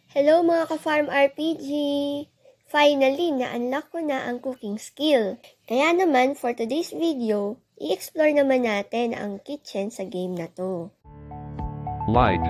Hello mga ka-Farm RPG! Finally, na-unlock ko na ang cooking skill. Kaya naman, for today's video, i-explore naman natin ang kitchen sa game na to. Like,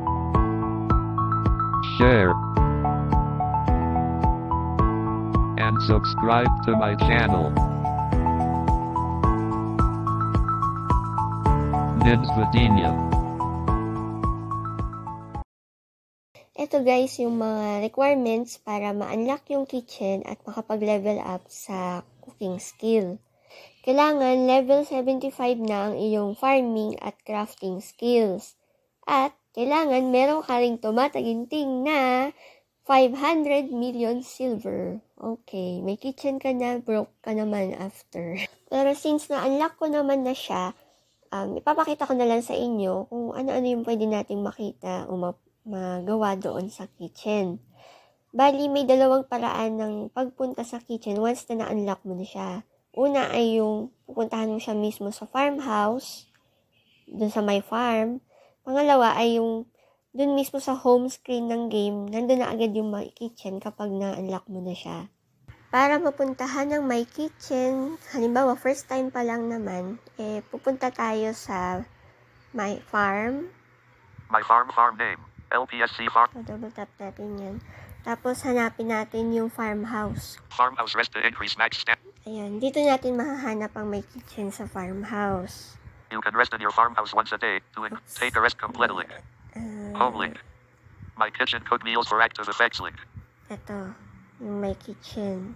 share, and subscribe to my channel. Nins Videnia. Ito guys, yung mga requirements para ma-unlock yung kitchen at makapag-level up sa cooking skill. Kailangan level 75 na ang iyong farming at crafting skills. At kailangan meron ka ring tumataginting na 500 million silver. Okay, may kitchen ka na, broke ka naman after. Pero since na-unlock ko naman na siya, ipapakita ko na lang sa inyo kung ano-ano yung pwede nating makita o magawa doon sa kitchen. Bali, may dalawang paraan ng pagpunta sa kitchen once na na-unlock mo na siya. Una ay yung pupuntahan mo siya mismo sa farmhouse, dun sa my farm. Pangalawa ay yung dun mismo sa home screen ng game, nandun na agad yung my kitchen kapag na-unlock mo na siya. Para mapuntahan ng my kitchen, halimbawa first time pa lang naman, pupunta tayo sa my farm. My farm name, LPSC farm. So, double tap natin yan. Tapos, hanapin natin yung farmhouse. Farmhouse rest to increase max stamp. Ayan, dito natin mahahanap ang may kitchen sa farmhouse. You can rest in your farmhouse once a day to take a rest completely. Home link. My kitchen cook meals for active effects link. Ito, yung may kitchen.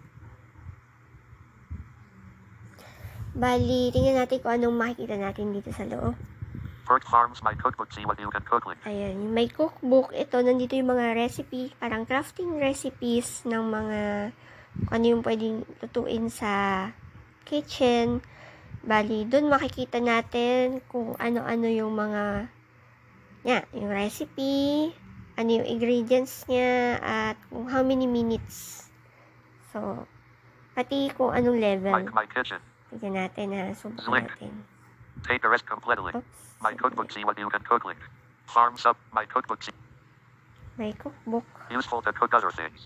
Bali, tingnan natin kung anong makikita natin dito sa loob. Perk Farms My Cookbook, see what you can cook link. Ayan, yung may cookbook. Ito, nandito yung mga recipe, parang crafting recipes ng mga kung ano yung pwedeng lutuin sa kitchen. Bali, dun makikita natin kung ano-ano yung mga yung recipe, ano yung ingredients niya, at kung how many minutes. So, pati kung anong level. My kitchen. Tignan natin na, subukan natin. Take a rest completely. My cookbook, see what you can cook link. Farms up, my cookbook. May cookbook. Useful to cook other things.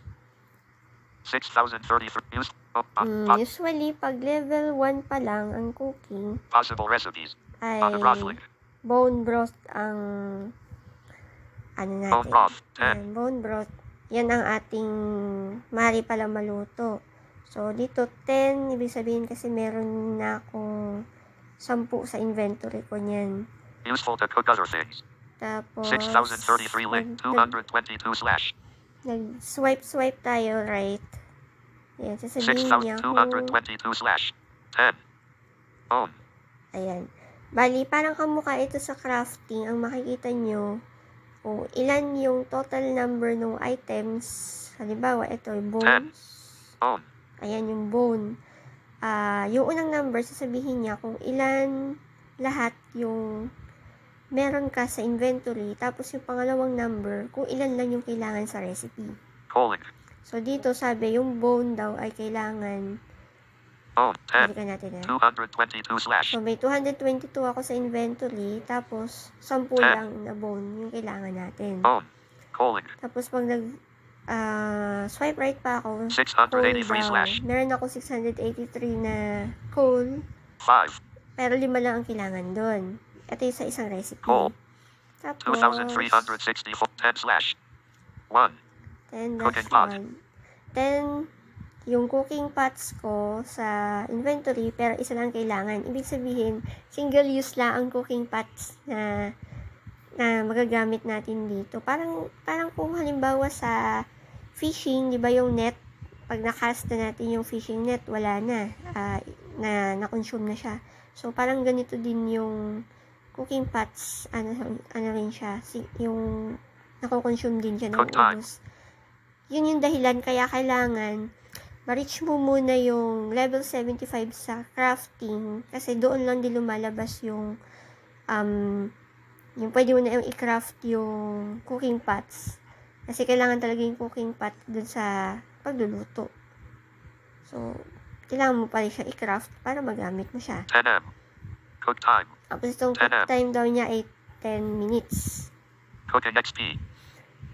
6,033 Usually, pag level 1 pa lang ang cooking, possible recipes. ay bone broth ang ano natin. Bone broth. Bone broth. Yan ang ating maaari pala maluto. So, dito 10, ibig sabihin kasi meron na akong 10 sa inventory ko niyan. Useful to cook other things. Tapos, 6,033 link, 222 slash. Nag-swipe tayo right. Ayan, sasabihin niya 6,222 slash 10. Own. Ayan. Bali, parang kamukha ito sa crafting. Ang makikita nyo, kung ilan yung total number ng items. Halimbawa, ito yung bones. Own. Ayan yung bone. Yung unang number, sasabihin niya kung ilan lahat yung meron ka sa inventory. Tapos yung pangalawang number, kung ilan lang yung kailangan sa recipe. Calling. So, dito sabi, yung bone daw ay kailangan. Own. 10. Balikan natin 222 slash. So, may 222 ako sa inventory. Tapos, 10 lang na bone yung kailangan natin. Own. Calling. Tapos, pag swipe right pa ako, 683 slash. meron ako 683 na coal. 5. Pero 5 lang ang kailangan doon. Ito yung sa isang recipe. Coal. Tapos, 2,364. 10 slash. 1. 10 Cooking dash pot. 1. Then, yung cooking pots ko sa inventory, pero isa lang kailangan. Ibig sabihin, single use lang ang cooking pots na magagamit natin dito. Parang kung halimbawa sa fishing, di ba yung net, pag nakast na natin yung fishing net, wala na. Na-consume na siya. So, parang ganito din yung cooking pots, ano rin siya, yung nako-consume din siya ng ubos. Yun yung dahilan, kaya kailangan ma-reach mo muna yung level 75 sa crafting, kasi doon lang din lumalabas yung pwede mo na yung i-craft yung cooking pots. Kasi kailangan talaga yung cooking pot dun sa pagluluto. So, kailangan mo pa rin siya i-craft para magamit mo siya. 10M. Cook time. Tapos itong cook time daw niya ay 10 minutes. Cooking XP.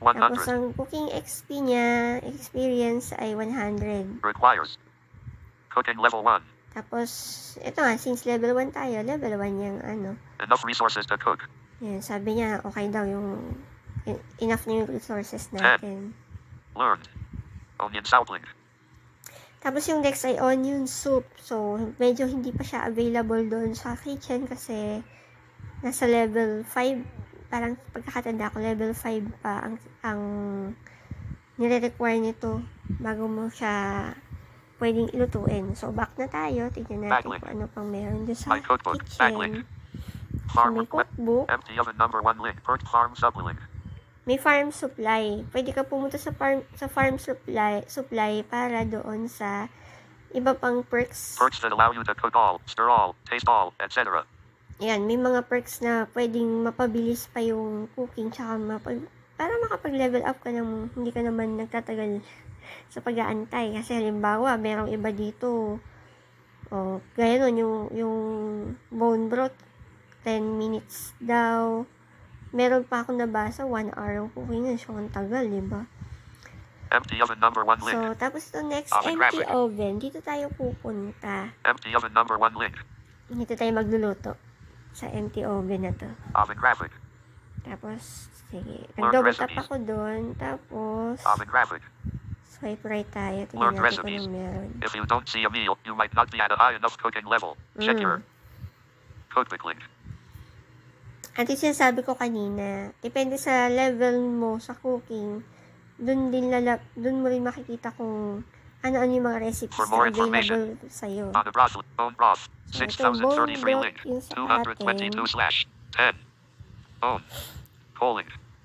Tapos 100. ang cooking XP niya, experience ay 100. Requires. Cooking level 1. Tapos, ito nga, since level 1 tayo, level 1 yung ano. Enough resources to cook. Yan, sabi niya, okay daw yung enough na yung resources natin. Learned. Onion sapling. Tapos yung next ay onion soup. So, medyo hindi pa siya available doon sa kitchen kasi nasa level 5. Parang pagkakatanda ko, level 5 pa ang nire-require nito bago mo siya pwedeng ilutuin. So, back na tayo. Tignan natin kung ano pang meron doon sa kitchen. So, may cookbook. Empty oven number 1 link. Perk farm sublink. May farm supply. Pwede ka pumunta sa farm supply para doon sa iba pang perks. Perks that allow you to cook all, stir all, taste all, etc. Ayan, may mga perks na pwedeng mapabilis pa yung cooking tsaka para makapag-level up ka nang hindi ka naman nagtatagal sa pag-aantay. Kasi halimbawa, merong iba dito. Gaya nun, yung bone broth, 10 minutes daw. Meron pa akong nabasa, 1 hour ang cooking yun. So, ang tagal, diba? Empty oven number 1 link. So, tapos ito next, empty oven. Dito tayo pupunta. Empty oven number 1 link. Dito tayo magluluto sa empty oven na to. Oven graphic. Tapos, sige. Nag-double tap ako doon. Tapos, oven graphic. Swipe right tayo. Tingnan natin kung ano meron. If you don't see a meal, you might not be at a high enough cooking level. Check your cookbook link. At yung sinasabi ko kanina, depende sa level mo sa cooking, dun mo rin makikita kung ano-ano yung mga recipes na available sa'yo. On the broth, bone broth, So, itong bone 6033 broth link, yung sa atin. 222/10. Bone. Coal link.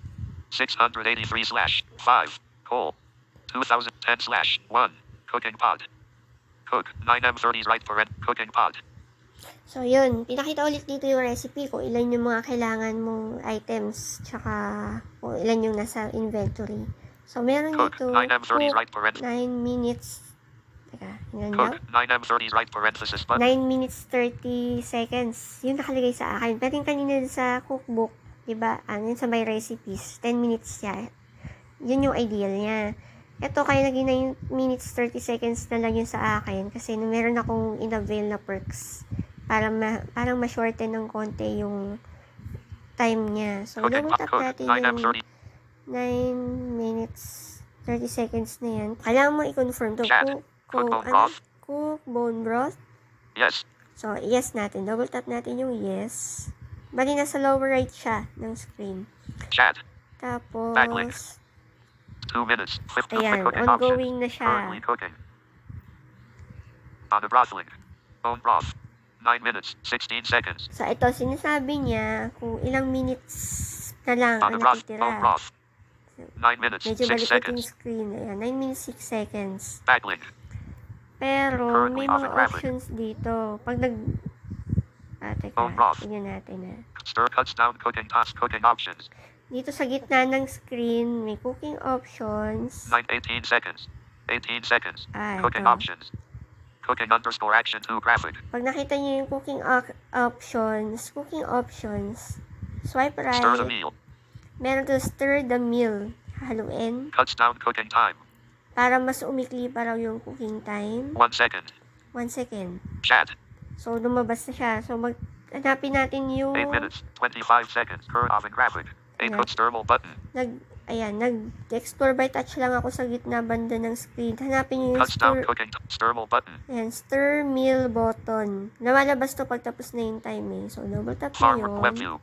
683/5. Coal. 2010/1. Cooking pot. Cook. 9M30's right for cooking pot. So, yun. Pinakita ulit dito yung recipe kung ilan yung mga kailangan mong items tsaka kung ilan yung nasa inventory. So, meron dito, 9M30's right for 9 minutes. Teka, ilan daw? Cook. 9M30's right parenthesis button. 9 minutes 30 seconds. Yun nakalagay sa akin. Pero yung kanina sa cookbook, diba? Ano yun sa my recipes. 10 minutes siya. Yun yung ideal niya. Ito, kaya naging 9 minutes 30 seconds na lang yun sa akin. Kasi meron akong in-avail na perks. Parang ma-shorten ng konti yung time niya. So, double tap natin yung 9 minutes 30 seconds na yan. Kailangan mo i-confirm to. Cook bone broth. Yes. So, yes natin. Double tap natin yung yes. Bali, nasa lower right siya ng screen. Chat. Tapos, 2 minutes. Ayan, ongoing na siya. Currently cooking. On the broth link. Bone broth. 9 minutes, 16 seconds. So, ito, sinasabi niya kung ilang minutes na lang On ang the broth, natitira. bone broth. 9 minutes, Medyo 6 malikot seconds. yung screen. Ayan, 9 minutes, 6 seconds. Backlink. Pero, Currently may mga oven options dito. Pag teka, Bone broth. tingnan natin na. Stir cuts down cooking task cooking options. Dito sa gitna ng screen, may cooking options. 18 seconds. 18 seconds. Cooking Ito. options. Cooking underscore action 2 graphic. Pag nakita niyo yung cooking options, swipe right. Stir the meal. Meron to stir the meal. Haluin. Cuts down cooking time. Para mas umikli pa raw yung cooking time. 1 second. 1 second. Chat. So, lumabas na siya. So, hanapin natin yung 8 minutes, 25 seconds. Current oven graphic. 8 Yeah. cooks thermal button. nag-explore by touch lang ako sa gitna banda ng screen. Hanapin niyo yung Cuts down cooking thermal button. Ayan, stir meal button. Lumalabas to pag tapos na yung time eh. So, double tap Farm nyo web yun. view.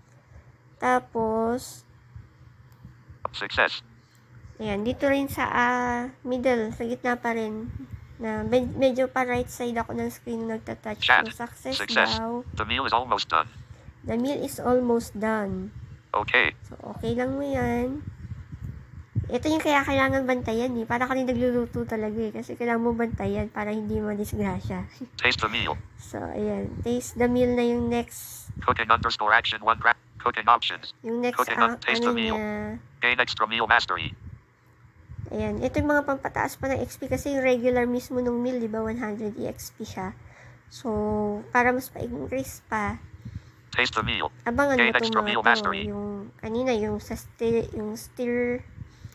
Tapos, Success. ayan, dito rin sa middle, sa gitna pa rin. Na medyo pa right side ako ng screen nagtatouch. Chat. So, success Success. daw. The meal is almost done. The meal is almost done. Okay. So, okay lang mo yan. Ito yung kaya kailangan bantayan eh. Para ka rin nagluluto talaga eh. Kasi kailangan mo bantayan para hindi madisgrasya. Taste the meal. So, ayan. Taste the meal na yung next. Cooking underscore action 1 cooking options. Yung next, Cooking taste the meal. niya. Gain extra meal mastery. Ayan. Ito yung mga pampataas pa ng XP kasi yung regular mismo ng meal, di ba? 100 EXP siya. So, para mas pa-increase pa, Taste the meal. abangan mo Gain itong extra mga meal to. mastery. Yung kanina, yung stir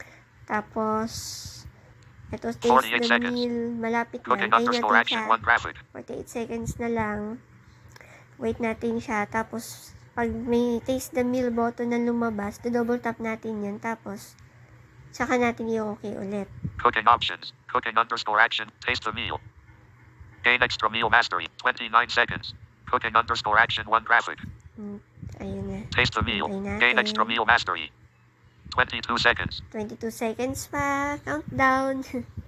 Tapos, ito, taste 48 the seconds. meal. Malapit na. Cooking Antayin underscore natin action siya. 1 graphic. 48 seconds na lang. Wait natin siya. Tapos, pag may taste the meal button na lumabas, double tap natin yan. Tapos, saka natin i-okay ulit. Cooking options. Cooking underscore action. Taste the meal. Gain extra meal mastery. 29 seconds. Cooking underscore action 1 graphic. Ayun na. Taste the meal. Antayin natin. Gain extra meal mastery. 22 seconds. 22 seconds pa. Countdown.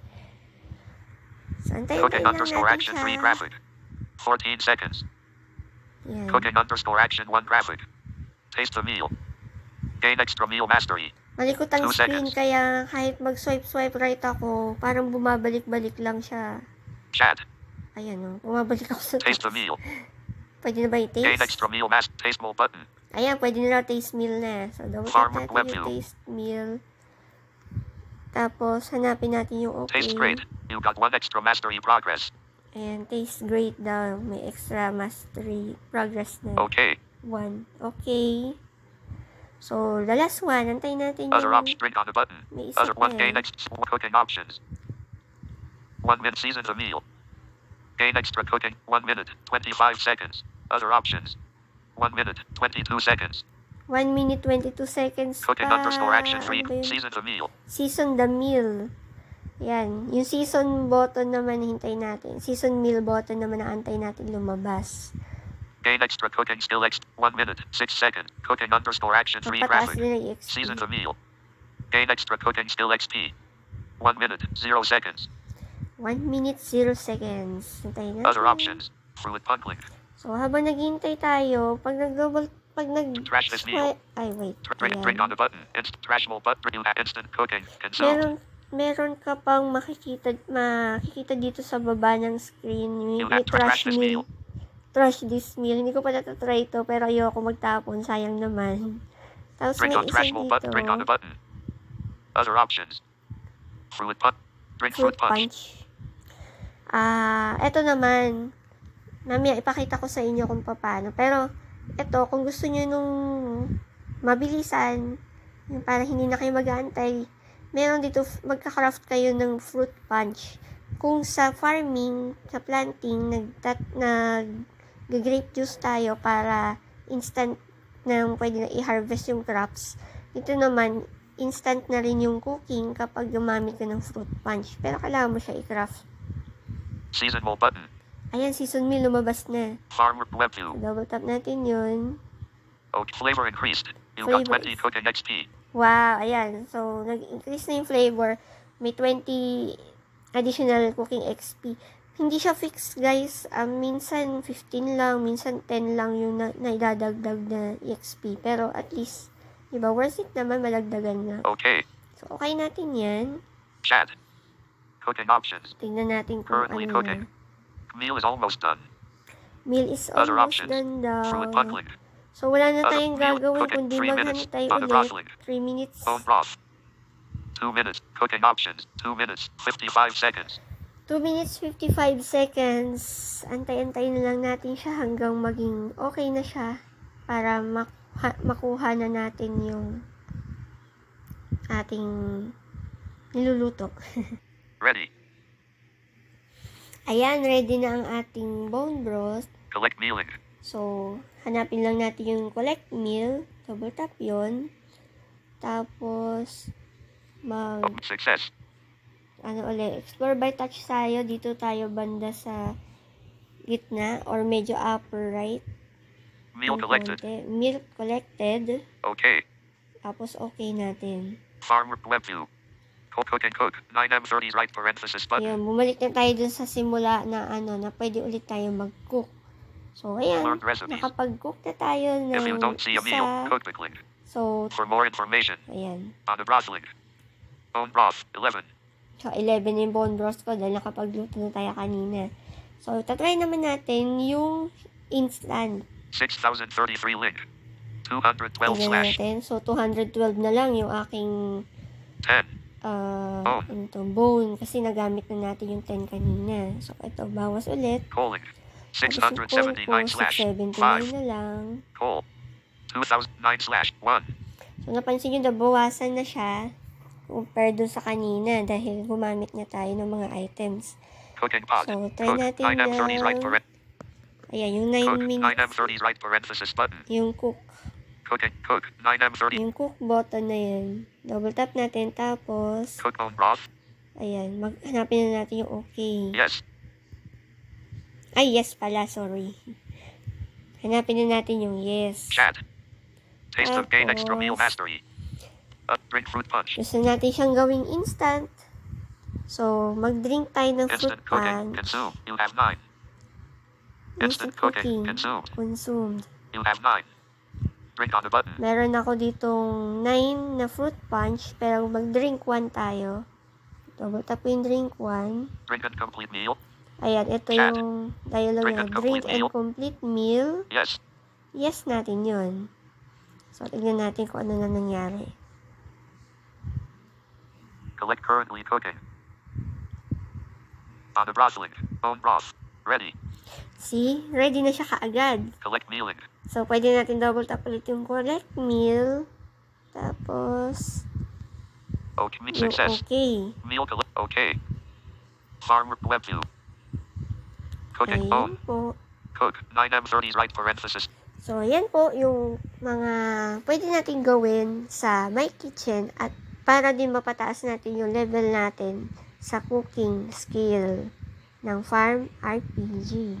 So, antayin Cooking lang underscore natin action siya. 3 graphic. 14 seconds. Yan. Cooking underscore action 1 graphic. Taste the meal. Gain extra meal mastery. Malikot ang 2 screen, seconds. kaya kahit mag-swipe right ako, parang bumabalik-balik lang siya. Chat. Ayan o, bumabalik ako sa Taste the taste. meal. Pwede na ba Gain i-taste? extra meal taste more button. Ayan, pwede na taste meal na. So, double tap Farmer natin web yung view. taste meal. Tapos, hanapin natin yung okay. Taste great. You got 1 extra mastery progress. Ayan, taste great daw. May extra mastery progress na. Okay. 1. Okay. So, the last one, antayin natin Other yung... option. Drink on the button. May isa Other pa 1 gain eh. extra cooking options. 1 minute season the meal. Gain extra cooking. 1 minute. 25 seconds. Other options. 1 minute. 22 seconds. 1 minute, 22 seconds Cooking pa. underscore action 3. Ano ba yun? Season the meal. Season the meal. Yan. Yung season button naman hintay natin. Season meal button naman na antay natin lumabas. Gain extra cooking skill 1 minute. 6 seconds. Cooking underscore action 3 Papataas graphic. din ang EXP. Season the meal. Gain extra cooking skill XP. 1 minute. 0 seconds. 1 minute, 0 seconds. Hintayin natin. Other options. Fluid puckling. So, habang naghihintay tayo, pag Trash this meal. Ay, wait. Drink on the button. Trash more button. Instant cooking. Consumed. Meron ka pang makikita dito sa baba ng screen. You May have to trash trash this meal. meal. Trash this meal. Hindi ko pa natatry ito, pero ayoko magtapon. Sayang naman. Tapos Drink may on isa trash more button. dito. Drink on the button. Other options. Fruit punch. Drink fruit punch. Eto naman. Mamaya ipakita ko sa inyo kung paano. Pero, eto, kung gusto nyo nung mabilisan, yung para hindi na kayo mag-aantay, meron dito, magka-craft kayo ng fruit punch. Kung sa farming, sa planting, nag-grape juice tayo para instant na pwede na i-harvest yung crops. Ito naman, instant na rin yung cooking kapag gumamit ka ng fruit punch. Pero kailangan mo siya i-craft. Season more button. Ayan, season meal lumabas na. Farmer web view. Double tap natin yun. Okay, flavor increased. You Flavor got 20 is- cooking XP. Wow, ayan. So, nag-increase na yung flavor. May 20 additional cooking XP. Hindi siya fixed, guys. Minsan 15 lang, minsan 10 lang yung naidadagdag na XP. Pero at least, diba, worth it naman malagdagan na. Okay. So, okay natin yan. Chat. Cooking options. Tingnan natin kung Currently ano cooking. na. Meal is almost done. Meal is Other almost options. done daw. Fruit puckling. So, wala na Other tayong meal gagawin cooking, kundi 3 minutes. maghantay Other ulit. broccoli. 3 minutes. Bone broth. 2 minutes. Cooking options. 2 minutes. 55 seconds. 2 minutes, 55 seconds. Antay-antay na lang natin siya hanggang maging okay na siya para makuha na natin yung ating niluluto. Ready. Ayan, ready na ang ating bone broth. Collect mealing. So, hanapin lang natin yung collect meal. Double tap yun. Tapos, Success. explore by touch tayo. Dito tayo banda sa gitna or medyo upper right. Meal Yung collected. konti. Meal collected. Okay. Tapos, okay natin. Farmer web view. Cook and cook. 9M30 right parenthesis button. Ayun, bumalik na tayo dun sa simula na na pwede ulit tayo mag-cook. So, ayan, Learned recipes. nakapag-cook na tayo ng If you don't see a meal, isa. cook the link. So, For more information, ayan. on the broth link. Bone broth, 11. So, 11 yung bone broth ko dahil nakapagluto na tayo kanina. So, tatry naman natin yung instant. 6033 link. 212 Tignan slash natin. So, 212 na lang yung aking 10. ano to, bone kasi nagamit na natin yung 10 kanina. So, ito, bawas ulit. Calling. Tapos yung call 679 ko, slash 679 5. na lang. Call. 2009 slash 1. So, napansin nyo, nabawasan na siya. compare dun sa kanina dahil gumamit na tayo ng mga items. Cooking pod. So, try Cook. natin 9M30's right na, ayan, yung 9 Cook. minutes, 9M30's right parenthesis button. yung cook. Cooking. Cook. 9M30. Yung cook button na yun. Double tap natin, tapos, Cook bone broth. ayan, hanapin na natin yung okay. Yes. Ay, yes pala, sorry. Hanapin na natin yung yes. Chat. Taste of gain extra meal Tapos, mastery. Drink fruit punch. gusto natin siyang gawing instant. So, mag-drink tayo ng fruit Instant cooking. punch. Consume. You have 9. Instant cooking. Consumed. Consumed. You have 9. Drink on the button. Meron ako ditong 9 na fruit punch, pero mag-drink 1 tayo. Double tap yung drink 1. Drink and complete meal. Ayan, ito Chat. yung dialogue na. Drink and complete meal. Yes. Yes natin yun. So, tignan natin kung ano na nangyari. Collect currently cooking. On the broth link. Bone broth. Ready. See? Ready na siya kaagad. Collect mealing. So, pwede natin double tap ulit yung collect meal. Tapos, Okay. yung Success. okay. Meal collect. Okay. Farm web view. Cooking. Ayun Bone. po. Cook. 9M30's right parenthesis. So, yan po yung mga pwede natin gawin sa My Kitchen at para din mapataas natin yung level natin sa cooking skill ng Farm RPG.